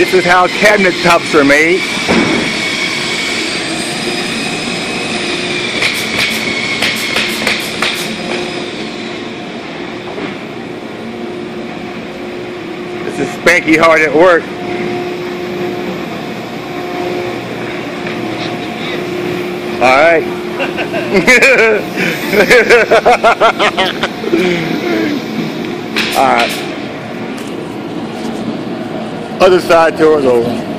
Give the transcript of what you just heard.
This is how cabinet tops are made. This is Spanky hard at work. Alright. Alright. Other side towards over.